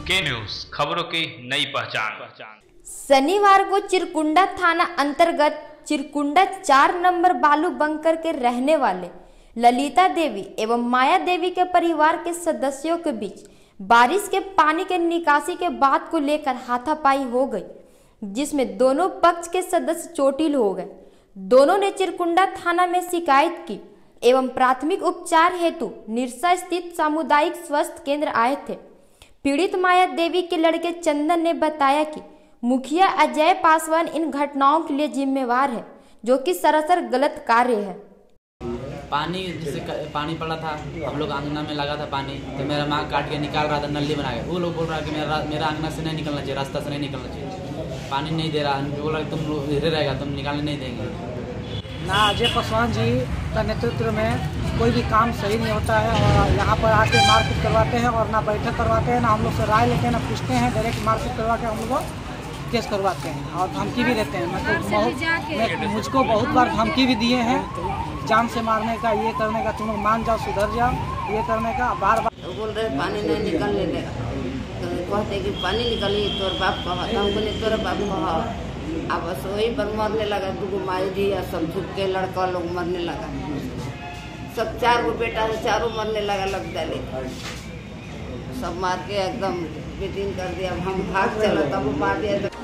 के न्यूज, खबरों की नई पहचान। शनिवार को चिरकुंडा थाना अंतर्गत चिरकुंडा 4 नंबर बालू बंकर के रहने वाले ललिता देवी एवं माया देवी के परिवार के सदस्यों के बीच बारिश के पानी के निकासी के बात को लेकर हाथापाई हो गई, जिसमें दोनों पक्ष के सदस्य चोटिल हो गए। दोनों ने चिरकुंडा थाना में शिकायत की एवं प्राथमिक उपचार हेतु निरसा स्थित सामुदायिक स्वास्थ्य केंद्र आए थे। पीड़ित माया देवी के लड़के चंदन ने बताया कि मुखिया अजय पासवान इन घटनाओं के लिए जिम्मेवार है, जो कि सरासर गलत कार्य है। पानी जैसे पानी पड़ा था, हम लोग आंगना में लगा था पानी, तो मेरा माँ काट के निकाल रहा था नली बना के। वो लोग बोल रहा है कि मेरा आंगना से नहीं निकलना चाहिए, रास्ता से नहीं निकलना चाहिए, पानी नहीं दे रहा। बोला तुम लोग इधर रहेगा, तुम निकालने नहीं देंगे ना। अजय पासवान जी का नेतृत्व में कोई भी काम सही नहीं होता है और यहाँ पर आके मारपीट करवाते हैं और ना बैठक करवाते हैं, ना हम लोग से राय लेते हैं, ना पूछते हैं। डायरेक्ट मारपीट करवा के हम लोग को केस करवाते हैं और धमकी भी देते हैं। मतलब मुझको बहुत बार धमकी भी दिए हैं, जान से मारने का, ये करने का, तुम लोग मान जाओ, सुधर जाओ, ये करने का। बार बार बोल रहे पानी नहीं निकलने देगा, तो कहते कि पानी निकली तोर बाप कहा, तो हम बोले तोरा बाप कहा। अब बस वही पर मरने लगा, दूगो माई जी या सब झुक के लड़का लोग मरने लगा, सब 4 गो बेटा है, चारों मरने लगा। लग डाले सब मार के एकदम बेदीन कर दिया। हम भाग चला तब वो मार दिया।